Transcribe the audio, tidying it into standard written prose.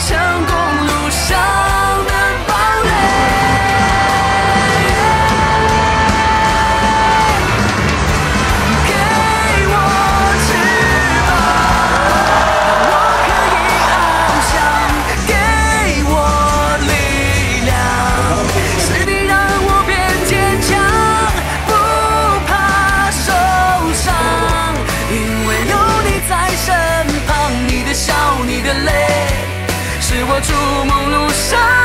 成功路上的堡垒。给我翅膀，让我可以翱翔，给我力量，是你让我变坚强，不怕受伤，因为有你在身旁，你的笑，你的泪，是我逐梦路上